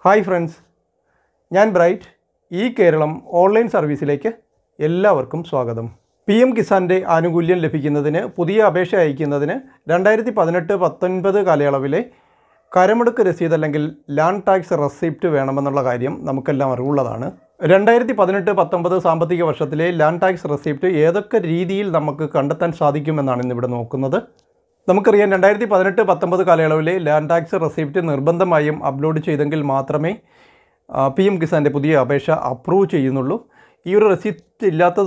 Hi friends, ഞാൻ Bright. E-KERALAM online സർവീസിലേക്ക് എല്ലാവർക്കും സ്വാഗതം. PM കിസാൻ്റെ ആനുകൂല്യം ലഭിക്കുന്നതിന് പുതിയ അപേക്ഷ അയക്കുന്നതിന് 2018-19 കാലയളവിലെ കരമെടുക്ക് രസീത് അല്ലെങ്കിൽ ലാൻഡ് ടാക്സ് റെസിപ്റ്റ് വേണമെന്നുള്ള കാര്യം നമുക്കെല്ലാം അറിവുള്ളതാണ്. 2018-19 സാമ്പത്തിക വർഷത്തിലെ ലാൻഡ് ടാക്സ് റെസിപ്റ്റ് ഏതൊക്കെ രീതിയിൽ നമുക്ക് കണ്ടെത്താൻ സാധിക്കുമെന്നാണ് ഇന്നിവിടെ നോക്കുന്നത്. നമുക്കറിയാം, 2018-19 കാലയളവിലെ ലാൻഡ് ടാക്സ് റെസിപ്റ്റ് നിർബന്ധമായും അപ്ലോഡ് ചെയ്തെങ്കിൽ മാത്രമേ PM കിസാൻ്റെ പുതിയ അപേക്ഷ അപ്രൂവ് ചെയ്യുന്നുള്ളൂ. ഈ ഒരു റെസിപ്റ്റ്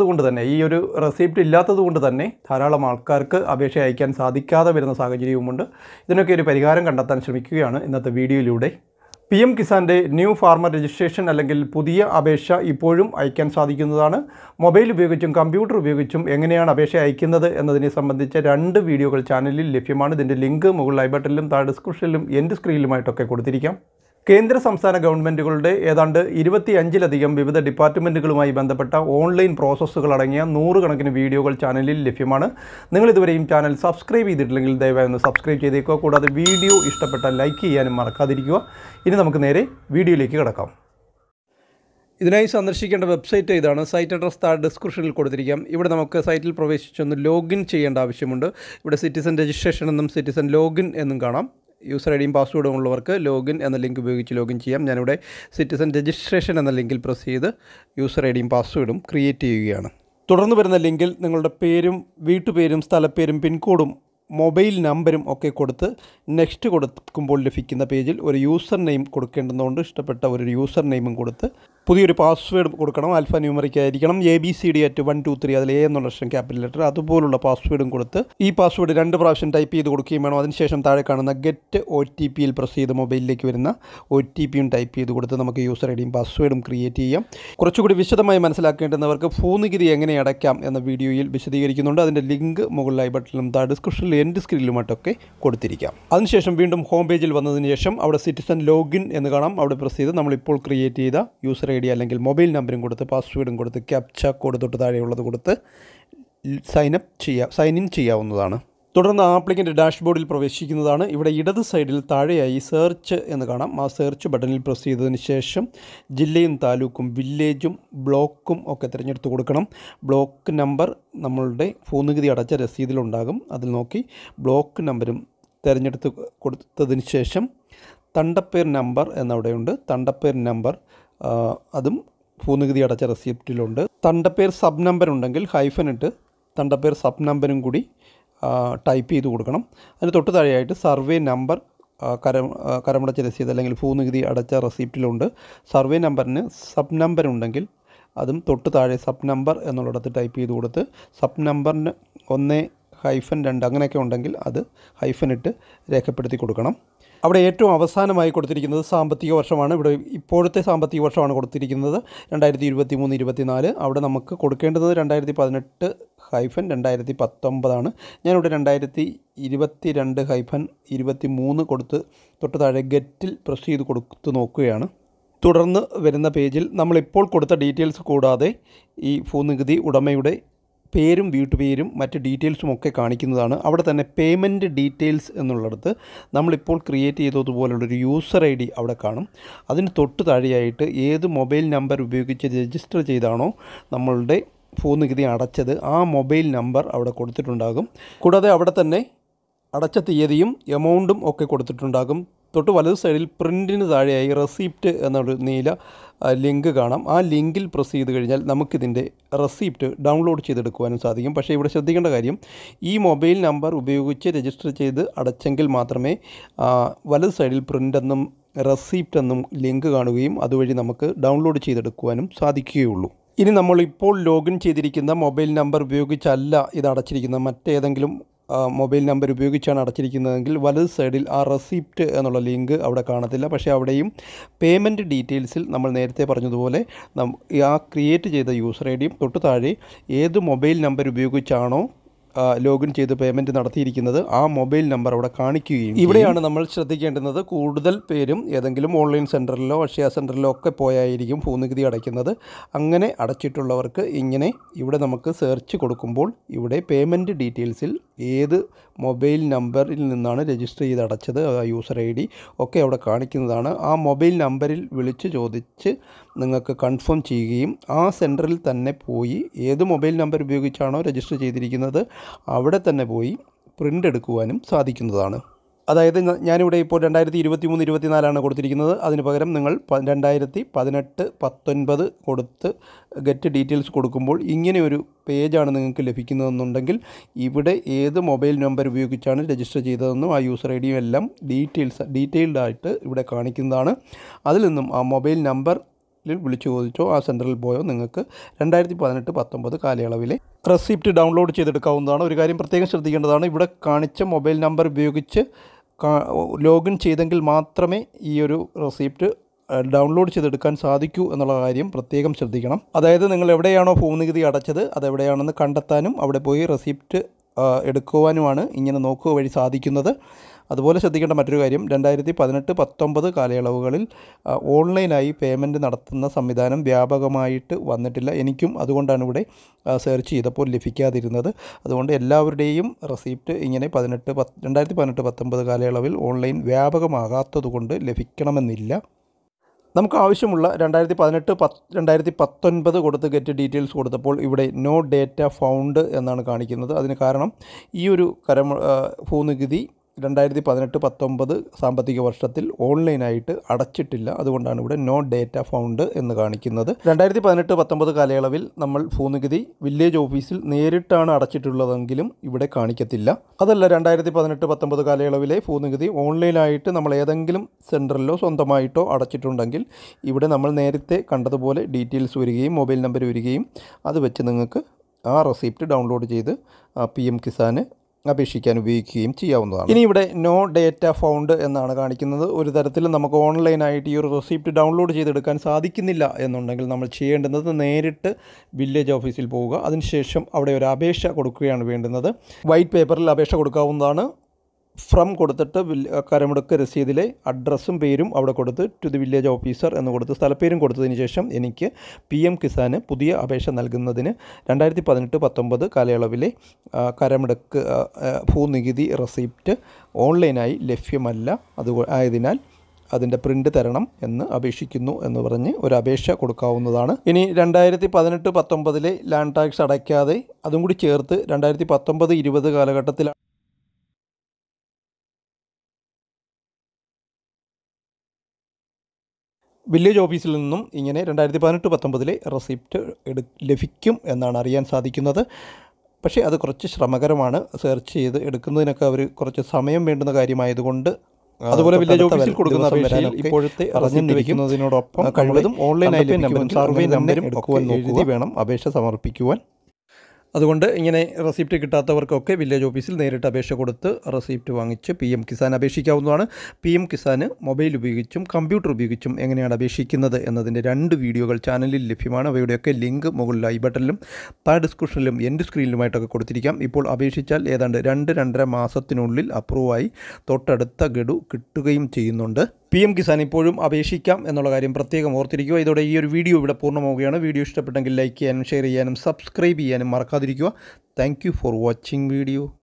ഇല്ലാത്തത് കൊണ്ട് തന്നെ ധാരാളം ആൾക്കാർക്ക് അപേക്ഷ അയക്കാൻ സാധിക്കാതെ വരുന്ന സാഹചര്യവുമുണ്ട്. ഇതിനൊക്കെ ഒരു പരിഹാരം കണ്ടെത്താൻ ശ്രമിക്കുകയാണ് ഇന്നത്തെ വീഡിയോയിലൂടെ. PM കിസാൻ്റെ ന്യൂ ഫാർമർ രജിസ്ട്രേഷൻ അല്ലെങ്കിൽ പുതിയ അപേക്ഷ ഇപ്പോഴും അയക്കാൻ സാധിക്കുന്നതാണ്. മൊബൈൽ ഉപയോഗിച്ചും കമ്പ്യൂട്ടർ ഉപയോഗിച്ചും എങ്ങനെയാണ് അപേക്ഷ അയക്കുന്നത് എന്നതിനെ സംബന്ധിച്ച 2 വീഡിയോകൾ ചാനലിൽ ലഭ്യമാണ്. ഇതിൻ്റെ ലിങ്ക് മുകളിൽ ഐ ബട്ടണിലും താഴെ ഡിസ്ക്രിപ്ഷനിലും എൻഡ് സ്ക്രീനിലുമായിട്ടൊക്കെ കൊടുത്തിരിക്കാം. കേന്ദ്ര സംസ്ഥാന ഗവൺമെൻറ്റുകളുടെ ഏതാണ്ട് 25ലധികം വിവിധ ഡിപ്പാർട്ട്മെൻറ്റുകളുമായി ബന്ധപ്പെട്ട ഓൺലൈൻ പ്രോസസ്സുകളടങ്ങിയ 100 കണക്കിന് വീഡിയോകൾ ചാനലിൽ ലഭ്യമാണ്. നിങ്ങളിതുവരെയും ചാനൽ സബ്സ്ക്രൈബ് ചെയ്തിട്ടില്ലെങ്കിൽ ദയവായി ഒന്ന് സബ്സ്ക്രൈബ് ചെയ്തേക്കുക. കൂടാതെ വീഡിയോ ഇഷ്ടപ്പെട്ടാൽ ലൈക്ക് ചെയ്യാനും മറക്കാതിരിക്കുക. ഇനി നമുക്ക് നേരെ വീഡിയോയിലേക്ക് കിടക്കാം. ഇതിനായി സന്ദർശിക്കേണ്ട വെബ്സൈറ്റ് ഇതാണ്. സൈറ്റ് അഡ്രസ് താഴെ ഡിസ്ക്രിപ്ഷനിൽ കൊടുത്തിരിക്കാം. ഇവിടെ നമുക്ക് സൈറ്റിൽ പ്രവേശിച്ചൊന്ന് ലോഗിൻ ചെയ്യേണ്ട ആവശ്യമുണ്ട്. ഇവിടെ സിറ്റിസൺ രജിസ്ട്രേഷൻ എന്നും സിറ്റിസൺ ലോഗിൻ എന്നും കാണാം. യൂസർ ഐ ഡിയും പാസ്വേഡും ഉള്ളവർക്ക് ലോഗിൻ എന്ന ലിങ്ക് ഉപയോഗിച്ച് ലോഗിൻ ചെയ്യാം. ഞാനിവിടെ സിറ്റിസൺ രജിസ്ട്രേഷൻ എന്ന ലിങ്കിൽ പ്രസ് ചെയ്ത് യൂസർ ഐ ഡിയും പാസ്വേഡും ക്രിയേറ്റ് ചെയ്യുകയാണ്. തുടർന്ന് വരുന്ന ലിങ്കിൽ നിങ്ങളുടെ പേരും വീട്ടുപേരും സ്ഥലപ്പേരും പിൻകോഡും മൊബൈൽ നമ്പരും ഒക്കെ കൊടുത്ത് നെക്സ്റ്റ് കൊടുക്കുമ്പോൾ ലഭിക്കുന്ന പേജിൽ ഒരു യൂസർ നെയിം കൊടുക്കേണ്ടതുകൊണ്ട് ഇഷ്ടപ്പെട്ട ഒരു യൂസർ നെയിമും കൊടുത്ത് പുതിയൊരു പാസ്വേഡ് കൊടുക്കണം. ആൽഫ ന്യൂമറിക് ആയിരിക്കണം. ABCD@123 അതിൽ A എന്നുള്ള അക്ഷരം ക്യാപിറ്റൽ ലെറ്റർ അതുപോലുള്ള പാസ്വേഡും കൊടുത്ത് ഈ പാസ്വേഡ് 2 പ്രാവശ്യം ടൈപ്പ് ചെയ്ത് കൊടുക്കുകയും വേണം. അതിനുശേഷം താഴെ കാണുന്ന ഗെറ്റ് OTPയിൽ പ്രസ് ചെയ്ത് മൊബൈലിലേക്ക് വരുന്ന OTPയും ടൈപ്പ് ചെയ്ത് കൊടുത്ത് നമുക്ക് യൂസർ ഐ ഡിയും പാസ്വേഡും ക്രിയേറ്റ് ചെയ്യാം. കുറച്ചുകൂടി വിശദമായി മനസ്സിലാക്കേണ്ടുന്നവർക്ക് ഭൂനികുതി എങ്ങനെ അടയ്ക്കാം എന്ന വീഡിയോയിൽ വിശദീകരിക്കുന്നുണ്ട്. അതിൻ്റെ ലിങ്ക് മുകളിൽ ഐ ബട്ടണിലും താഴെ ഡിസ്ക്രിപ്ഷനിൽ എൻഡ് സ്ക്രീനിലുമായിട്ടൊക്കെ കൊടുത്തിരിക്കാം. അതിനുശേഷം വീണ്ടും ഹോം പേജിൽ വന്നതിന് ശേഷം അവിടെ സിറ്റിസൺ ലോഗിൻ എന്ന് കാണാം. അവിടെ പ്രസ് ചെയ്ത് നമ്മളിപ്പോൾ ക്രിയേറ്റ് ചെയ്ത യൂസർ ഐ ഡി അല്ലെങ്കിൽ മൊബൈൽ നമ്പറും കൊടുത്ത് പാസ്വേഡും കൊടുത്ത് ക്യാപ്ച കോഡ് തൊട്ട് താഴെയുള്ളത് കൊടുത്ത് സൈൻ ഇൻ ചെയ്യാവുന്നതാണ്. തുടർന്ന് ആപ്ലിക്കൻ്റ് ഡാഷ്ബോർഡിൽ പ്രവേശിക്കുന്നതാണ്. ഇവിടെ ഇടത് സൈഡിൽ താഴെയായി സെർച്ച് എന്ന് കാണാം. ആ സെർച്ച് ബട്ടണിൽ പ്രസ് ചെയ്തതിന് ശേഷം ജില്ലയും താലൂക്കും വില്ലേജും ബ്ലോക്കും ഒക്കെ തിരഞ്ഞെടുത്ത് കൊടുക്കണം. ബ്ലോക്ക് നമ്പർ നമ്മളുടെ ഭൂനികുതി അടച്ച രസീതിലുണ്ടാകും. അതിൽ നോക്കി ബ്ലോക്ക് നമ്പരും തിരഞ്ഞെടുത്ത് കൊടുത്തതിന് ശേഷം തണ്ടപ്പേർ നമ്പർ എന്നവിടെയുണ്ട്. തണ്ടപ്പേർ നമ്പർ അതും ഭൂനികുതി അടച്ച റെസിപ്റ്റിലുണ്ട്. തണ്ടപ്പേർ സബ് നമ്പർ ഉണ്ടെങ്കിൽ ഹൈഫൻ ഇട്ട് തണ്ടപ്പേർ സബ് നമ്പരും കൂടി ടൈപ്പ് ചെയ്ത് കൊടുക്കണം. അതിന് തൊട്ട് താഴെയായിട്ട് സർവേ നമ്പർ കരമടച്ച രസീത് അല്ലെങ്കിൽ ഭൂനികുതി അടച്ച റെസിപ്റ്റിലുണ്ട്. സർവേ നമ്പറിന് സബ് നമ്പർ ഉണ്ടെങ്കിൽ അതും തൊട്ട് താഴെ സബ് നമ്പർ എന്നുള്ളിടത്ത് ടൈപ്പ് ചെയ്ത് കൊടുത്ത് സബ് നമ്പറിന് 1-2 അങ്ങനെയൊക്കെ ഉണ്ടെങ്കിൽ അത് ഹൈഫൻ ഇട്ട് രേഖപ്പെടുത്തി കൊടുക്കണം. അവിടെ ഏറ്റവും അവസാനമായി കൊടുത്തിരിക്കുന്നത് സാമ്പത്തിക വർഷമാണ്. ഇവിടെ ഇപ്പോഴത്തെ സാമ്പത്തിക വർഷമാണ് കൊടുത്തിരിക്കുന്നത് 2023-24. അവിടെ നമുക്ക് കൊടുക്കേണ്ടത് 2018-2019 ഞാനിവിടെ 2022-23 കൊടുത്ത് തൊട്ട് താഴെ ഗെറ്റിൽ പ്രസ് ചെയ്ത് കൊടുത്ത് നോക്കുകയാണ്. തുടർന്ന് വരുന്ന പേജിൽ നമ്മളിപ്പോൾ കൊടുത്ത ഡീറ്റെയിൽസ് കൂടാതെ ഈ ഭൂനികുതി ഉടമയുടെ പേരും വീട്ടുപേരും മറ്റ് ഡീറ്റെയിൽസും ഒക്കെ കാണിക്കുന്നതാണ്. അവിടെ തന്നെ പേയ്മെൻറ്റ് ഡീറ്റെയിൽസ് എന്നുള്ളിടത്ത് നമ്മളിപ്പോൾ ക്രിയേറ്റ് ചെയ്തതുപോലുള്ളൊരു യൂസർ ഐ ഡി അവിടെ കാണും. അതിന് തൊട്ട് താഴെയായിട്ട് ഏത് മൊബൈൽ നമ്പർ ഉപയോഗിച്ച് രജിസ്റ്റർ ചെയ്താണോ നമ്മളുടെ ഭൂനികുതി അടച്ചത് ആ മൊബൈൽ നമ്പർ അവിടെ കൊടുത്തിട്ടുണ്ടാകും. കൂടാതെ അവിടെ തന്നെ അടച്ച തീയതിയും എമൗണ്ടും ഒക്കെ കൊടുത്തിട്ടുണ്ടാകും. തൊട്ട് വലത് സൈഡിൽ പ്രിൻറ്റിന് താഴെയായി റെസിപ്റ്റ് എന്നൊരു നീല ലിങ്ക് കാണാം. ആ ലിങ്കിൽ പ്രസ് ചെയ്ത് കഴിഞ്ഞാൽ നമുക്കിതിൻ്റെ റെസിപ്റ്റ് ഡൗൺലോഡ് ചെയ്തെടുക്കുവാനും സാധിക്കും. പക്ഷേ ഇവിടെ ശ്രദ്ധിക്കേണ്ട കാര്യം, ഈ മൊബൈൽ നമ്പർ ഉപയോഗിച്ച് രജിസ്റ്റർ ചെയ്ത് അടച്ചെങ്കിൽ മാത്രമേ വലത് സൈഡിൽ പ്രിൻ്റ് എന്നും റെസിപ്റ്റ് എന്നും ലിങ്ക് കാണുകയും അതുവഴി നമുക്ക് ഡൗൺലോഡ് ചെയ്തെടുക്കുവാനും സാധിക്കുകയുള്ളൂ. ഇനി നമ്മളിപ്പോൾ ലോഗിൻ ചെയ്തിരിക്കുന്ന മൊബൈൽ നമ്പർ ഉപയോഗിച്ചല്ല ഇത് അടച്ചിരിക്കുന്നത്, മറ്റേതെങ്കിലും മൊബൈൽ നമ്പർ ഉപയോഗിച്ചാണ് അടച്ചിരിക്കുന്നതെങ്കിൽ വലത് സൈഡിൽ ആ റെസിപ്റ്റ് എന്നുള്ള ലിങ്ക് അവിടെ കാണത്തില്ല. പക്ഷേ അവിടെയും പേയ്മെൻറ്റ് ഡീറ്റെയിൽസിൽ നമ്മൾ നേരത്തെ പറഞ്ഞതുപോലെ ആ ക്രിയേറ്റ് ചെയ്ത യൂസർ ഐ ഡിയും തൊട്ട് താഴെ ഏത് മൊബൈൽ നമ്പർ ഉപയോഗിച്ചാണോ ലോഗിൻ ചെയ്ത് പേയ്മെൻറ്റ് നടത്തിയിരിക്കുന്നത് ആ മൊബൈൽ നമ്പർ അവിടെ കാണിക്കുകയും. ഇവിടെയാണ് നമ്മൾ ശ്രദ്ധിക്കേണ്ടുന്നത്. കൂടുതൽ പേരും ഏതെങ്കിലും ഓൺലൈൻ സെൻറ്ററിലോ അക്ഷയ സെൻറ്ററിലോ ഒക്കെ പോയായിരിക്കും ഭൂനികുതി അടയ്ക്കുന്നത്. അങ്ങനെ അടച്ചിട്ടുള്ളവർക്ക് ഇങ്ങനെ ഇവിടെ നമുക്ക് സെർച്ച് കൊടുക്കുമ്പോൾ ഇവിടെ പേയ്മെൻറ്റ് ഡീറ്റെയിൽസിൽ ഏത് മൊബൈൽ നമ്പറിൽ നിന്നാണ് രജിസ്റ്റർ ചെയ്ത് അടച്ചത്, യൂസർ ID ഒക്കെ അവിടെ കാണിക്കുന്നതാണ്. ആ മൊബൈൽ നമ്പറിൽ വിളിച്ച് ചോദിച്ച് നിങ്ങൾക്ക് കൺഫേം ചെയ്യുകയും ആ സെൻറ്ററിൽ തന്നെ പോയി ഏത് മൊബൈൽ നമ്പർ ഉപയോഗിച്ചാണോ രജിസ്റ്റർ ചെയ്തിരിക്കുന്നത് അവിടെ തന്നെ പോയി പ്രിൻ്റ് എടുക്കുവാനും സാധിക്കുന്നതാണ്. അതായത് ഞാനിവിടെ ഇപ്പോൾ 2023-24 കൊടുത്തിരിക്കുന്നത്. അതിന് പകരം നിങ്ങൾ 2018-19 കൊടുത്ത് ഗെറ്റ് ഡീറ്റെയിൽസ് കൊടുക്കുമ്പോൾ ഇങ്ങനെയൊരു പേജാണ് നിങ്ങൾക്ക് ലഭിക്കുന്നതെന്നുണ്ടെങ്കിൽ ഇവിടെ ഏത് മൊബൈൽ നമ്പർ ഉപയോഗിച്ചാണ് രജിസ്റ്റർ ചെയ്തതെന്നും ആ യൂസർ IDയും എല്ലാം ഡീറ്റെയിൽഡായിട്ട് ഇവിടെ കാണിക്കുന്നതാണ്. അതിൽ നിന്നും ആ മൊബൈൽ നമ്പർ വിളിച്ചു ചോദിച്ചോ ആ സെൻറ്ററിൽ പോയോ നിങ്ങൾക്ക് 2018-19 കാലയളവിലെ റെസിപ്റ്റ് ഡൗൺലോഡ് ചെയ്തെടുക്കാവുന്നതാണ്. ഒരു കാര്യം പ്രത്യേകം ശ്രദ്ധിക്കേണ്ടതാണ്, ഇവിടെ കാണിച്ച മൊബൈൽ നമ്പർ ഉപയോഗിച്ച് ലോഗിൻ ചെയ്തെങ്കിൽ മാത്രമേ ഈ ഒരു റെസിപ്റ്റ് ഡൗൺലോഡ് ചെയ്തെടുക്കാൻ സാധിക്കൂ എന്നുള്ള കാര്യം പ്രത്യേകം ശ്രദ്ധിക്കണം. അതായത് നിങ്ങൾ എവിടെയാണോ ഭൂനികുതി അടച്ചത് അതെവിടെയാണെന്ന് കണ്ടെത്താനും അവിടെ പോയി റെസിപ്റ്റ് എടുക്കുവാനുമാണ് ഇങ്ങനെ നോക്കുക വഴി സാധിക്കുന്നത്. അതുപോലെ ശ്രദ്ധിക്കേണ്ട മറ്റൊരു കാര്യം, 2018-19 കാലയളവുകളിൽ ഓൺലൈനായി പേയ്മെൻറ്റ് നടത്തുന്ന സംവിധാനം വ്യാപകമായിട്ട് വന്നിട്ടില്ല. എനിക്കും അതുകൊണ്ടാണ് ഇവിടെ സെർച്ച് ചെയ്തപ്പോൾ ലഭിക്കാതിരുന്നത്. അതുകൊണ്ട് എല്ലാവരുടെയും റെസിപ്റ്റ് ഇങ്ങനെ 2018-19 കാലയളവിൽ ഓൺലൈൻ വ്യാപകമാകാത്തതുകൊണ്ട് ലഭിക്കണമെന്നില്ല. നമുക്ക് ആവശ്യമുള്ള 2018-2019 കൊടുത്ത് ഗെറ്റ് ഡീറ്റെയിൽസ് കൊടുത്തപ്പോൾ ഇവിടെ നോ ഡേറ്റ ഫൗണ്ട് എന്നാണ് കാണിക്കുന്നത്. അതിന് കാരണം ഈ ഒരു ഭൂനികുതി 2018-19 സാമ്പത്തിക വർഷത്തിൽ ഓൺലൈനായിട്ട് അടച്ചിട്ടില്ല. അതുകൊണ്ടാണ് ഇവിടെ നോ ഡേറ്റ ഫൗണ്ട് എന്ന് കാണിക്കുന്നത്. 2018-19 കാലയളവിൽ നമ്മൾ ഭൂനികുതി വില്ലേജ് ഓഫീസിൽ നേരിട്ടാണ് അടച്ചിട്ടുള്ളതെങ്കിലും ഇവിടെ കാണിക്കത്തില്ല. അതല്ല, 2018-19 കാലയളവിലെ ഭൂനികുതി ഓൺലൈനായിട്ട് നമ്മൾ ഏതെങ്കിലും സെൻറ്ററിലോ സ്വന്തമായിട്ടോ അടച്ചിട്ടുണ്ടെങ്കിൽ ഇവിടെ നമ്മൾ നേരത്തെ കണ്ടതുപോലെ ഡീറ്റെയിൽസ് വരികയും മൊബൈൽ നമ്പർ വരികയും അത് വെച്ച് നിങ്ങൾക്ക് ആ റെസിപ്റ്റ് ഡൗൺലോഡ് ചെയ്ത് PM കിസാന് അപേക്ഷിക്കാൻ ഉപയോഗിക്കുകയും ചെയ്യാവുന്നതാണ്. ഇനി ഇവിടെ നോ ഡേറ്റ ഫൗണ്ട് എന്നാണ് കാണിക്കുന്നത്. ഒരു തരത്തിലും നമുക്ക് ഓൺലൈനായിട്ട് ഈ ഒരു റെസിപ്റ്റ് ഡൗൺലോഡ് ചെയ്തെടുക്കാൻ സാധിക്കുന്നില്ല എന്നുണ്ടെങ്കിൽ നമ്മൾ ചെയ്യേണ്ടുന്നത് നേരിട്ട് വില്ലേജ് ഓഫീസിൽ പോവുക. അതിനുശേഷം അവിടെ ഒരു അപേക്ഷ കൊടുക്കുകയാണ് വേണ്ടുന്നത്. വൈറ്റ് പേപ്പറിൽ അപേക്ഷ കൊടുക്കാവുന്നതാണ്. ഫ്രം കൊടുത്തിട്ട് കരമെടുക്ക് രസീതിലെ അഡ്രസ്സും പേരും അവിടെ കൊടുത്ത് ടു ദി വില്ലേജ് ഓഫീസർ എന്ന് കൊടുത്ത് സ്ഥലപ്പേരും കൊടുത്തതിന് ശേഷം എനിക്ക് PM കിസാന് പുതിയ അപേക്ഷ നൽകുന്നതിന് 2018-19 കാലയളവിലെ കരമെടുക്ക് ഭൂനികുതി റെസിപ്റ്റ് ഓൺലൈനായി ലഭ്യമല്ല. ആയതിനാൽ അതിൻ്റെ പ്രിൻ്റ് തരണം എന്ന് അപേക്ഷിക്കുന്നു എന്ന് പറഞ്ഞ് ഒരു അപേക്ഷ കൊടുക്കാവുന്നതാണ്. ഇനി 2018-19 ലാൻഡ് ടാക്സ് അടയ്ക്കാതെ അതും കൂടി ചേർത്ത് 2019-20 കാലഘട്ടത്തിൽ വില്ലേജ് ഓഫീസിൽ നിന്നും ഇങ്ങനെ 2018-19 റെസിപ്റ്റ് ലഭിക്കും എന്നാണ് അറിയാൻ സാധിക്കുന്നത്. പക്ഷേ അത് കുറച്ച് ശ്രമകരമാണ്. സെർച്ച് ചെയ്ത് എടുക്കുന്നതിനൊക്കെ അവർ കുറച്ച് സമയം വേണ്ടുന്ന കാര്യമായതുകൊണ്ട് അതുപോലെ വില്ലേജ് ഓഫീസിൽ കൊടുക്കുന്ന അപേക്ഷയിൽ ഇപ്പോഴത്തെ റെസിപ്റ്റ് വയ്ക്കുന്നതിനോടൊപ്പം കഴിവതും ഓൺലൈനായി സർവേ നമ്പരും എഴുതി വേണം അപേക്ഷ സമർപ്പിക്കുവാൻ. അതുകൊണ്ട് ഇങ്ങനെ റെസിപ്റ്റ് കിട്ടാത്തവർക്കൊക്കെ വില്ലേജ് ഓഫീസിൽ നേരിട്ട് അപേക്ഷ കൊടുത്ത് റെസിപ്റ്റ് വാങ്ങിച്ച് PM കിസാൻ അപേക്ഷിക്കാവുന്നതാണ്. PM കിസാന് മൊബൈൽ ഉപയോഗിച്ചും കമ്പ്യൂട്ടർ ഉപയോഗിച്ചും എങ്ങനെയാണ് അപേക്ഷിക്കുന്നത് എന്നതിൻ്റെ 2 വീഡിയോകൾ ചാനലിൽ ലഭ്യമാണ്. അവയുടെയൊക്കെ ലിങ്ക് മുകളിൽ ഐ ബട്ടണിലും താഴെ ഡിസ്ക്രിപ്ഷനിലും എൻഡ് സ്ക്രീനിലുമായിട്ടൊക്കെ കൊടുത്തിരിക്കാം. ഇപ്പോൾ അപേക്ഷിച്ചാൽ ഏതാണ്ട് 2-2.5 മാസത്തിനുള്ളിൽ അപ്രൂവായി തൊട്ടടുത്ത ഗഡു കിട്ടുകയും ചെയ്യുന്നുണ്ട്. PM കിസാൻ ഇപ്പോഴും അപേക്ഷിക്കാം എന്നുള്ള കാര്യം പ്രത്യേകം ഓർത്തിരിക്കുക. ഇതോടെ ഈ ഒരു വീഡിയോ ഇവിടെ പൂർണ്ണമാവുകയാണ്. വീഡിയോ ഇഷ്ടപ്പെട്ടെങ്കിൽ ലൈക്ക് ചെയ്യാനും ഷെയർ ചെയ്യാനും സബ്സ്ക്രൈബ് ചെയ്യാനും മറക്കാതിരിക്കുക. Thank you for watching video.